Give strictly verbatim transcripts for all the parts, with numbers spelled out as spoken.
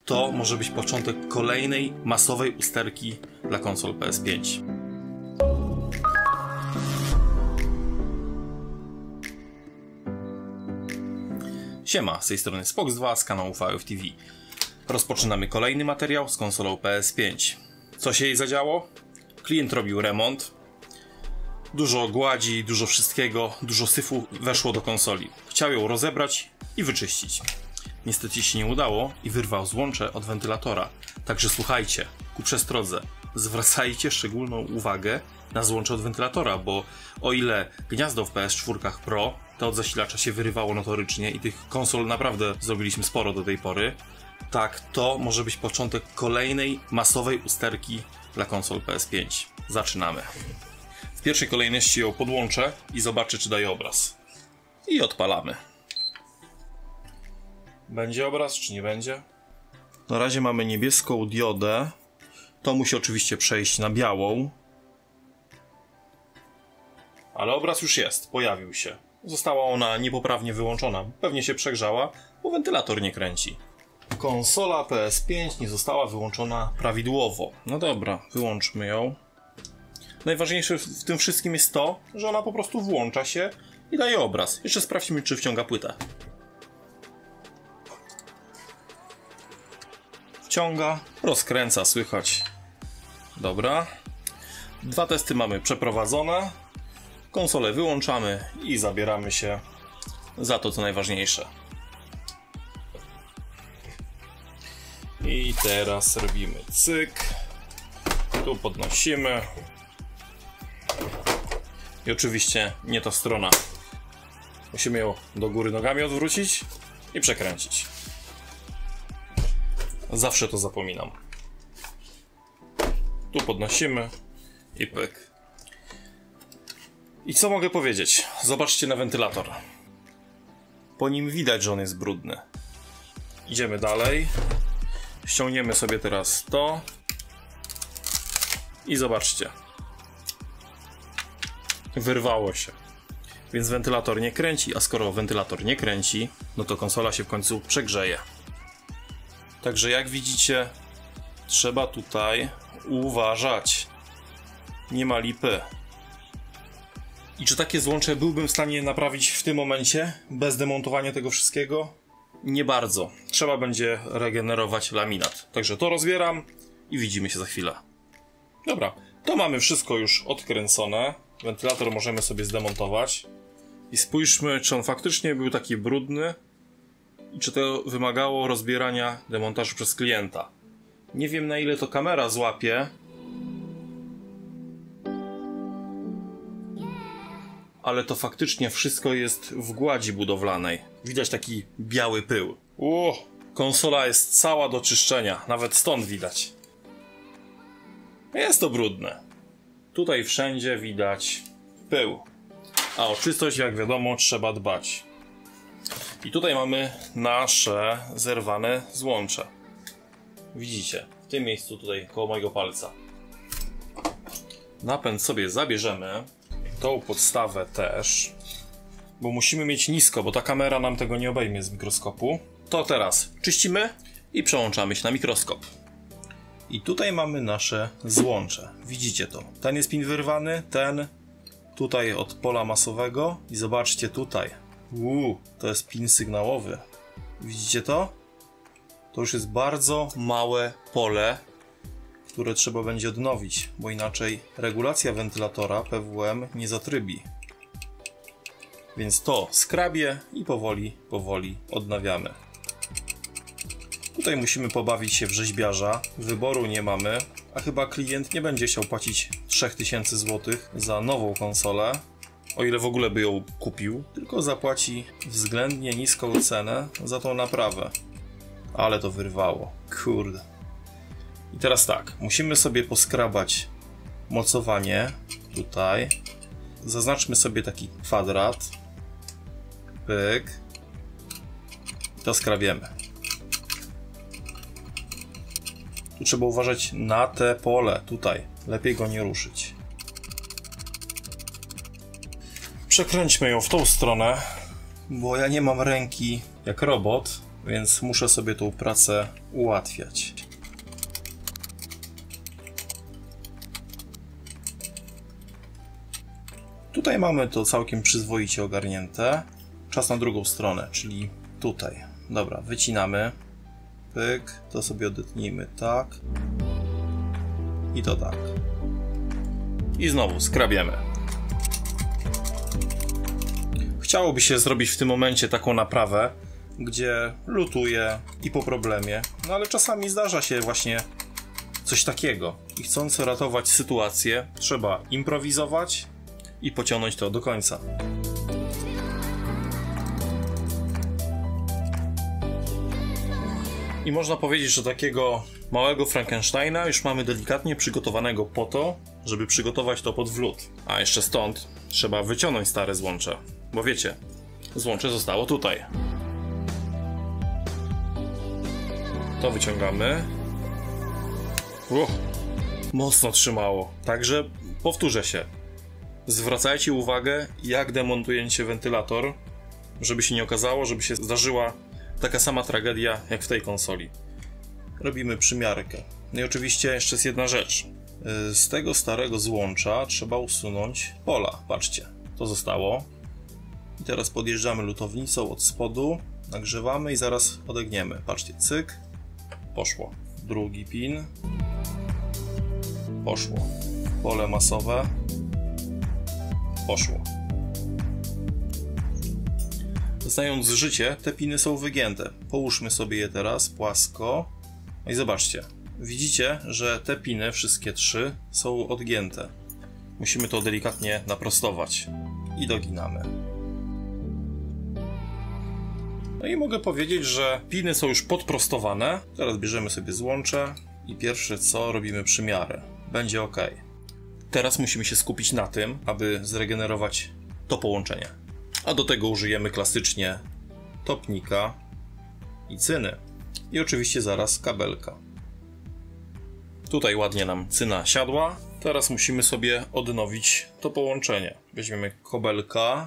to może być początek kolejnej masowej usterki dla konsol P S pięć. Siema, z tej strony Spox dwa z kanału V F T V. Rozpoczynamy kolejny materiał z konsolą P S pięć. Co się jej zadziało? Klient robił remont. Dużo gładzi, dużo wszystkiego, dużo syfu weszło do konsoli. Chciał ją rozebrać i wyczyścić. Niestety się nie udało i wyrwał złącze od wentylatora. Także słuchajcie, ku przestrodze, zwracajcie szczególną uwagę na złącze od wentylatora, bo o ile gniazdo w P S cztery Pro to od zasilacza się wyrywało notorycznie i tych konsol naprawdę zrobiliśmy sporo do tej pory, tak to może być początek kolejnej masowej usterki dla konsol P S pięć. Zaczynamy. W pierwszej kolejności ją podłączę i zobaczę, czy daje obraz. I odpalamy. Będzie obraz, czy nie będzie? Na razie mamy niebieską diodę. To musi oczywiście przejść na białą. Ale obraz już jest, pojawił się. Została ona niepoprawnie wyłączona. Pewnie się przegrzała, bo wentylator nie kręci. Konsola P S pięć nie została wyłączona prawidłowo. No dobra, wyłączmy ją. Najważniejsze w tym wszystkim jest to, że ona po prostu włącza się i daje obraz. Jeszcze sprawdźmy, czy wciąga płytę. Wciąga, rozkręca, słychać. Dobra. Dwa testy mamy przeprowadzone. Konsolę wyłączamy i zabieramy się za to, co najważniejsze. I teraz robimy cyk. Tu podnosimy. I oczywiście nie ta strona. Musimy ją do góry nogami odwrócić i przekręcić. Zawsze to zapominam. Tu podnosimy i pyk. I co mogę powiedzieć? Zobaczcie na wentylator. Po nim widać, że on jest brudny. Idziemy dalej. Ściągniemy sobie teraz to. I zobaczcie. Wyrwało się. Więc wentylator nie kręci, a skoro wentylator nie kręci, no to konsola się w końcu przegrzeje. Także jak widzicie, trzeba tutaj uważać. Nie ma lipy. I czy takie złącze byłbym w stanie naprawić w tym momencie, bez demontowania tego wszystkiego? Nie bardzo. Trzeba będzie regenerować laminat. Także to rozbieram i widzimy się za chwilę. Dobra, to mamy wszystko już odkręcone. Wentylator możemy sobie zdemontować. I spójrzmy, czy on faktycznie był taki brudny i czy to wymagało rozbierania demontażu przez klienta. Nie wiem, na ile to kamera złapie, ale to faktycznie wszystko jest w gładzi budowlanej. Widać taki biały pył. Uuu, konsola jest cała do czyszczenia, nawet stąd widać. Jest to brudne. Tutaj wszędzie widać pył. A o czystość, jak wiadomo, trzeba dbać. I tutaj mamy nasze zerwane złącze. Widzicie, w tym miejscu tutaj koło mojego palca. Napęd sobie zabierzemy. Tą podstawę też. Bo musimy mieć nisko, bo ta kamera nam tego nie obejmie z mikroskopu. To teraz czyścimy i przełączamy się na mikroskop. I tutaj mamy nasze złącze. Widzicie to. Ten jest pin wyrwany, ten tutaj od pola masowego. I zobaczcie tutaj. Uuu, to jest pin sygnałowy. Widzicie to? To już jest bardzo małe pole, które trzeba będzie odnowić, bo inaczej regulacja wentylatora P W M nie zatrybi. Więc to skrabię i powoli, powoli odnawiamy. Tutaj musimy pobawić się w rzeźbiarza. Wyboru nie mamy, a chyba klient nie będzie chciał płacić trzy tysiące złotych za nową konsolę, o ile w ogóle by ją kupił, tylko zapłaci względnie niską cenę za tą naprawę. Ale to wyrwało. Kurde. I teraz tak, musimy sobie poskrabać mocowanie tutaj. Zaznaczmy sobie taki kwadrat. Pyk. I to skrabiemy. Tu trzeba uważać na te pole, tutaj. Lepiej go nie ruszyć. Przekręćmy ją w tą stronę, bo ja nie mam ręki jak robot, więc muszę sobie tą pracę ułatwiać. Tutaj mamy to całkiem przyzwoicie ogarnięte. Czas na drugą stronę, czyli tutaj. Dobra, wycinamy. Pyk, to sobie odetnijmy tak. I to tak. I znowu skrabiemy. Chciałoby się zrobić w tym momencie taką naprawę, gdzie lutuję i po problemie, no ale czasami zdarza się właśnie coś takiego. I chcąc ratować sytuację, trzeba improwizować i pociągnąć to do końca. I można powiedzieć, że takiego małego Frankensteina już mamy delikatnie przygotowanego po to, żeby przygotować to pod wlód. A jeszcze stąd trzeba wyciągnąć stare złącze, bo wiecie, złącze zostało tutaj. To wyciągamy. Uch, mocno trzymało, także powtórzę się. Zwracajcie uwagę, jak demontujecie wentylator, żeby się nie okazało, żeby się zdarzyła taka sama tragedia jak w tej konsoli. Robimy przymiarkę. No i oczywiście jeszcze jest jedna rzecz. Z tego starego złącza trzeba usunąć pola. Patrzcie, to zostało. I teraz podjeżdżamy lutownicą od spodu, nagrzewamy i zaraz odegniemy. Patrzcie, cyk, poszło. Drugi pin. Poszło. Pole masowe. Poszło. Znając życie, te piny są wygięte. Połóżmy sobie je teraz płasko. No i zobaczcie. Widzicie, że te piny, wszystkie trzy, są odgięte. Musimy to delikatnie naprostować. I doginamy. No i mogę powiedzieć, że piny są już podprostowane. Teraz bierzemy sobie złącze i pierwsze co, robimy przymiarę. Będzie ok. Teraz musimy się skupić na tym, aby zregenerować to połączenie. A do tego użyjemy klasycznie topnika i cyny. I oczywiście zaraz kabelka. Tutaj ładnie nam cyna siadła. Teraz musimy sobie odnowić to połączenie. Weźmiemy kabelka.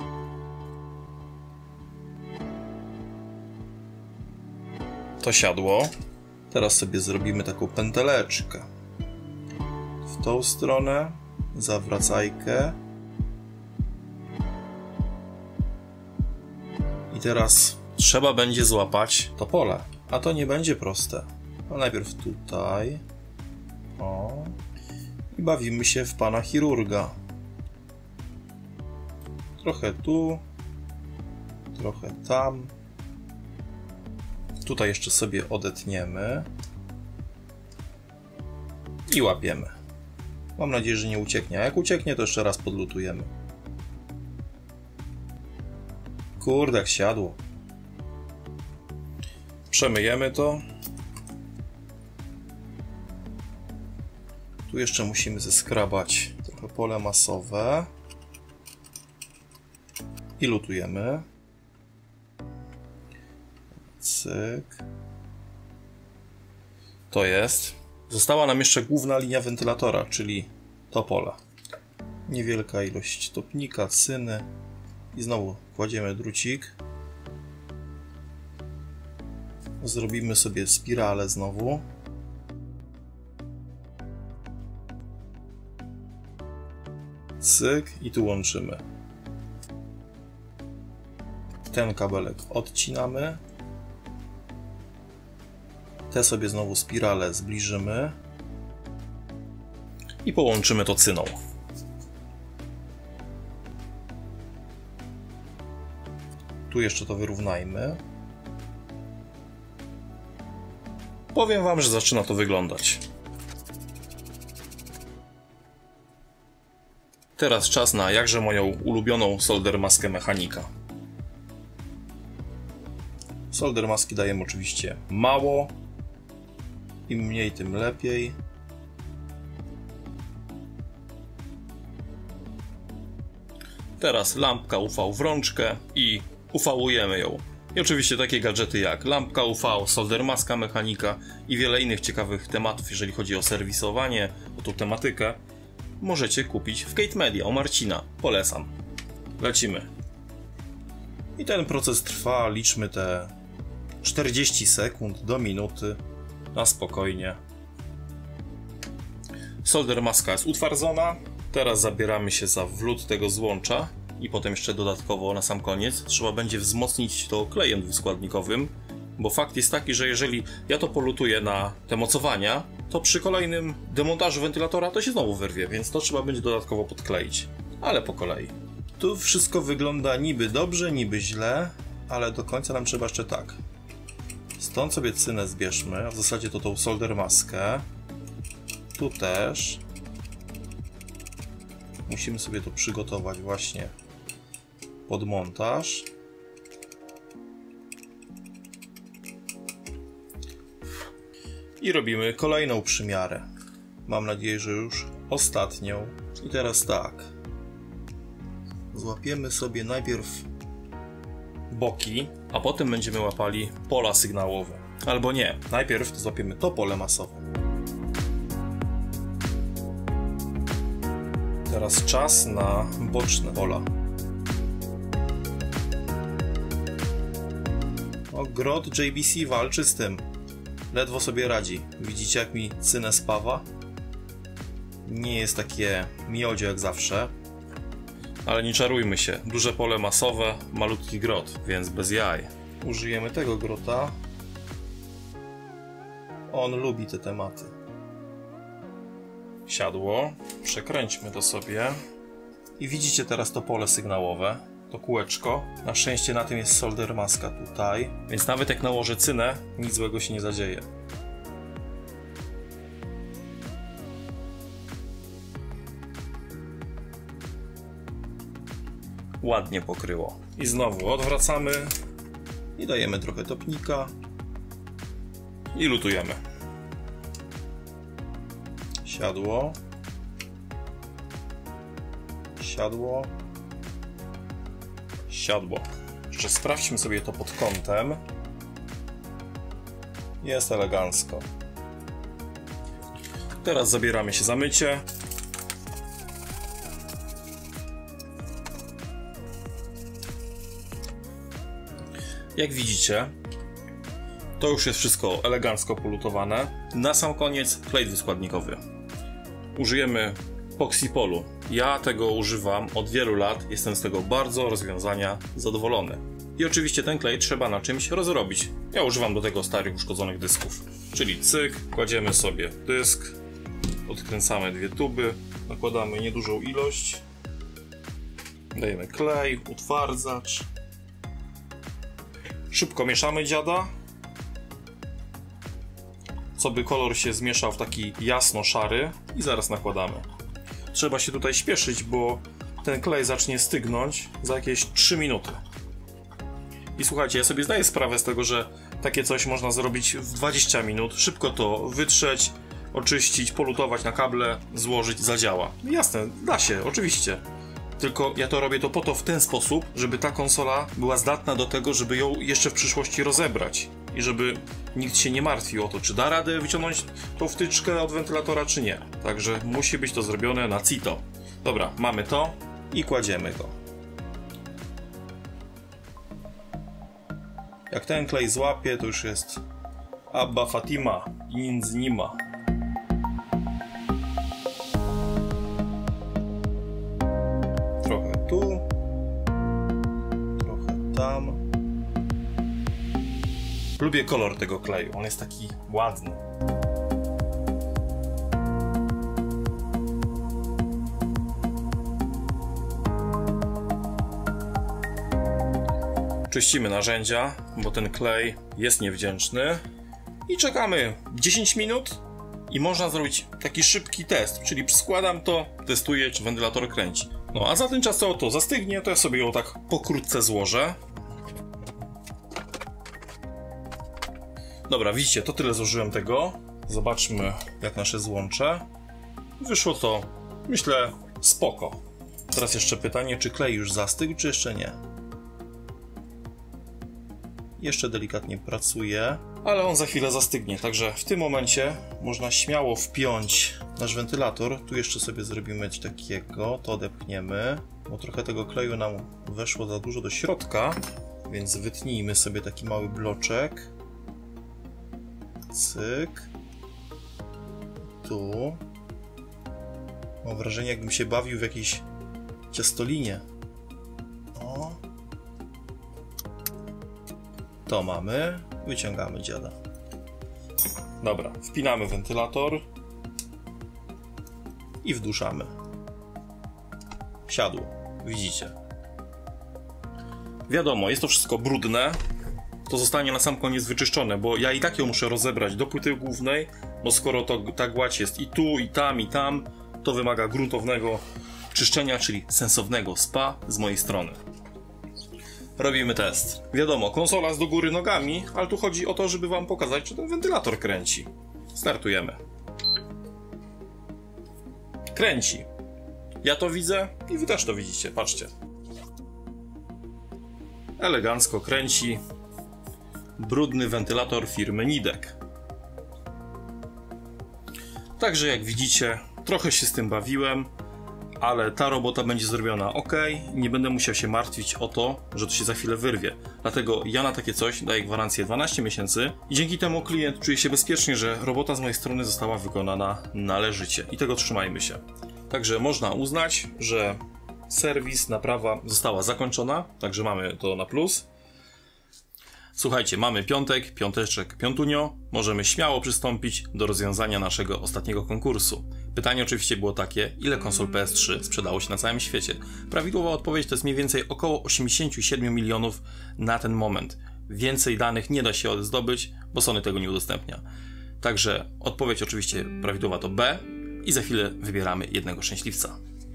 To siadło. Teraz sobie zrobimy taką pęteleczkę. W tą stronę zawracajkę. I teraz trzeba będzie złapać to pole. A to nie będzie proste. No najpierw tutaj. O. I bawimy się w pana chirurga. Trochę tu. Trochę tam. Tutaj jeszcze sobie odetniemy. I łapiemy. Mam nadzieję, że nie ucieknie. A jak ucieknie, to jeszcze raz podlutujemy. Kurde, jak siadło. Przemyjemy to. Tu jeszcze musimy zeskrabać trochę pole masowe. I lutujemy. Cyk. To jest. Została nam jeszcze główna linia wentylatora, czyli to pole. Niewielka ilość topnika, cyny. I znowu kładziemy drucik. Zrobimy sobie spiralę znowu. Cyk i tu łączymy. Ten kabelek odcinamy. Te sobie znowu spirale zbliżymy. I połączymy to cyną. Tu jeszcze to wyrównajmy. Powiem wam, że zaczyna to wyglądać. Teraz czas na jakże moją ulubioną solder maskę mechanika. Solder maski dajemy oczywiście mało. Im mniej, tym lepiej. Teraz lampka U V w rączkę i ufałujemy ją. I oczywiście takie gadżety jak lampka U V, solder maska mechanika i wiele innych ciekawych tematów, jeżeli chodzi o serwisowanie, o tą tematykę, możecie kupić w Kate Media u Marcina. Polecam. Lecimy. I ten proces trwa, liczmy te czterdzieści sekund do minuty na spokojnie. Solder maska jest utwardzona. Teraz zabieramy się za wlód tego złącza i potem jeszcze dodatkowo na sam koniec trzeba będzie wzmocnić to klejem dwuskładnikowym, bo fakt jest taki, że jeżeli ja to polutuję na te mocowania, to przy kolejnym demontażu wentylatora to się znowu wyrwie, więc to trzeba będzie dodatkowo podkleić, ale po kolei. Tu wszystko wygląda niby dobrze, niby źle, ale do końca nam trzeba jeszcze tak. Stąd sobie cynę zbierzmy, a w zasadzie to tą solder maskę. Tu też. Musimy sobie to przygotować właśnie pod montaż. I robimy kolejną przymiarę. Mam nadzieję, że już ostatnią. I teraz tak. Złapiemy sobie najpierw boki, a potem będziemy łapali pola sygnałowe. Albo nie, najpierw złapiemy to pole masowe. Teraz czas na boczne pola. O, Grot J B C walczy z tym. Ledwo sobie radzi. Widzicie, jak mi cynę spawa? Nie jest takie miodzie jak zawsze. Ale nie czarujmy się. Duże pole masowe, malutki grot, więc bez jaj. Użyjemy tego grota. On lubi te tematy. Siadło. Przekręćmy to sobie. I widzicie teraz to pole sygnałowe. To kółeczko. Na szczęście na tym jest solder maska tutaj. Więc nawet jak nałożę cynę, nic złego się nie zadzieje. Ładnie pokryło. I znowu odwracamy. I dajemy trochę topnika. I lutujemy. Siadło. Siadło. Siadło. Jeszcze sprawdźmy sobie to pod kątem. Jest elegancko. Teraz zabieramy się za mycie. Jak widzicie, to już jest wszystko elegancko polutowane. Na sam koniec klej dwuskładnikowy. Użyjemy Poxipolu. Ja tego używam od wielu lat, jestem z tego bardzo rozwiązania zadowolony. I oczywiście ten klej trzeba na czymś rozrobić. Ja używam do tego starych uszkodzonych dysków. Czyli cyk, kładziemy sobie dysk, odkręcamy dwie tuby, nakładamy niedużą ilość, dajemy klej, utwardzacz. Szybko mieszamy dziada, co by kolor się zmieszał w taki jasno-szary i zaraz nakładamy. Trzeba się tutaj śpieszyć, bo ten klej zacznie stygnąć za jakieś trzy minuty. I słuchajcie, ja sobie zdaję sprawę z tego, że takie coś można zrobić w dwadzieścia minut, szybko to wytrzeć, oczyścić, polutować na kable, złożyć, zadziała. Jasne, da się, oczywiście. Tylko ja to robię to po to w ten sposób, żeby ta konsola była zdatna do tego, żeby ją jeszcze w przyszłości rozebrać. I żeby nikt się nie martwił o to, czy da radę wyciągnąć tą wtyczkę od wentylatora, czy nie. Także musi być to zrobione na cito. Dobra, mamy to i kładziemy go. Jak ten klej złapie, to już jest Abba Fatima i nic nie ma. Trochę tu, trochę tam. Lubię kolor tego kleju, on jest taki ładny. Czyścimy narzędzia, bo ten klej jest niewdzięczny. I czekamy dziesięć minut i można zrobić taki szybki test, czyli składam to, testuję, czy wentylator kręci. No a za ten czas co to zastygnie, to ja sobie ją tak pokrótce złożę. Dobra, widzicie, to tyle zużyłem tego. Zobaczmy, jak nasze złącze. Wyszło to, myślę, spoko. Teraz jeszcze pytanie, czy klej już zastygł, czy jeszcze nie. Jeszcze delikatnie pracuje, ale on za chwilę zastygnie, także w tym momencie można śmiało wpiąć nasz wentylator. Tu jeszcze sobie zrobimy coś takiego, to odepchniemy, bo trochę tego kleju nam weszło za dużo do środka. więc wytnijmy sobie taki mały bloczek. Cyk. Tu. Mam wrażenie, jakbym się bawił w jakiejś ciastolinie. O. To mamy. Wyciągamy dziada. Dobra, wpinamy wentylator i wduszamy. Siadło, widzicie. Wiadomo, jest to wszystko brudne. To zostanie na sam koniec wyczyszczone, bo ja i tak ją muszę rozebrać do płyty głównej, bo skoro to, ta gładź jest i tu, i tam, i tam, to wymaga gruntownego czyszczenia, czyli sensownego spa z mojej strony. Robimy test. Wiadomo, konsola jest do góry nogami, ale tu chodzi o to, żeby wam pokazać, czy ten wentylator kręci. Startujemy. Kręci. Ja to widzę i wy też to widzicie, patrzcie. Elegancko kręci. Brudny wentylator firmy Nidek. Także jak widzicie, trochę się z tym bawiłem, ale ta robota będzie zrobiona ok. Nie będę musiał się martwić o to, że to się za chwilę wyrwie. Dlatego ja na takie coś daję gwarancję dwanaście miesięcy i dzięki temu klient czuje się bezpiecznie, że robota z mojej strony została wykonana należycie i tego trzymajmy się. Także można uznać, że serwis, naprawa została zakończona, także mamy to na plus. Słuchajcie, mamy piątek, piąteczek, piątunio. Możemy śmiało przystąpić do rozwiązania naszego ostatniego konkursu. Pytanie oczywiście było takie, ile konsol P S trzy sprzedało się na całym świecie? Prawidłowa odpowiedź to jest mniej więcej około osiemdziesiąt siedem milionów na ten moment. Więcej danych nie da się zdobyć, bo Sony tego nie udostępnia. Także odpowiedź oczywiście prawidłowa to B i za chwilę wybieramy jednego szczęśliwca.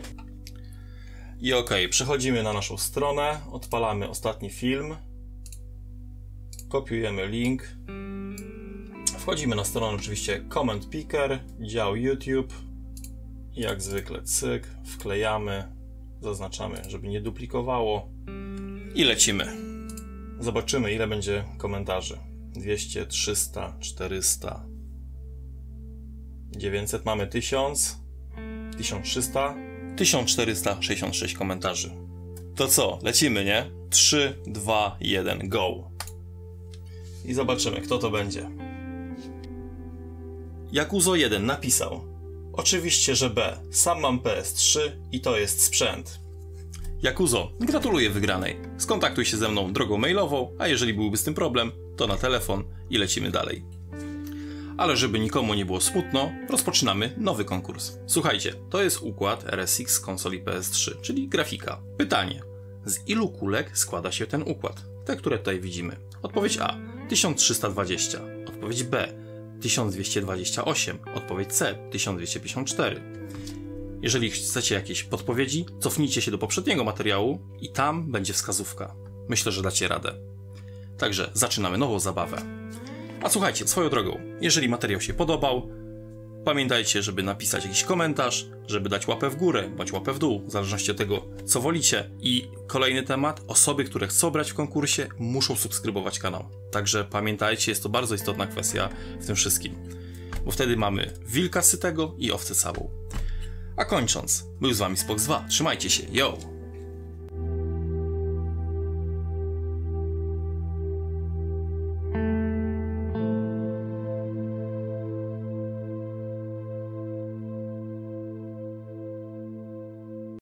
I ok, przechodzimy na naszą stronę, odpalamy ostatni film. Kopiujemy link. Wchodzimy na stronę oczywiście Comment Picker, dział YouTube. I jak zwykle cyk, wklejamy, zaznaczamy, żeby nie duplikowało. I lecimy. Zobaczymy, ile będzie komentarzy. dwieście, trzysta, czterysta, dziewięćset, mamy tysiąc, tysiąc trzysta, tysiąc czterysta sześćdziesiąt sześć komentarzy. To co, lecimy, nie? trzy, dwa, jeden, go! I zobaczymy, kto to będzie. Jakuzo jeden napisał: oczywiście, że B. Sam mam P S trzy i to jest sprzęt. Jakuzo, gratuluję wygranej. Skontaktuj się ze mną drogą mailową, a jeżeli byłby z tym problem, to na telefon i lecimy dalej. Ale żeby nikomu nie było smutno, rozpoczynamy nowy konkurs. Słuchajcie, to jest układ R S X konsoli P S trzy, czyli grafika. Pytanie: z ilu kulek składa się ten układ? Te, które tutaj widzimy. Odpowiedź A: tysiąc trzysta dwadzieścia. Odpowiedź B: tysiąc dwieście dwadzieścia osiem. Odpowiedź C: tysiąc dwieście pięćdziesiąt cztery. Jeżeli chcecie jakieś podpowiedzi, cofnijcie się do poprzedniego materiału i tam będzie wskazówka. Myślę, że dacie radę. Także zaczynamy nową zabawę. A słuchajcie, swoją drogą, jeżeli materiał się podobał, pamiętajcie, żeby napisać jakiś komentarz, żeby dać łapę w górę, dać łapę w dół, w zależności od tego, co wolicie. I kolejny temat, osoby, które chcą brać w konkursie, muszą subskrybować kanał. Także pamiętajcie, jest to bardzo istotna kwestia w tym wszystkim. Bo wtedy mamy wilka sytego i owcę całą. A kończąc, był z wami Spox dwa. Trzymajcie się, yo!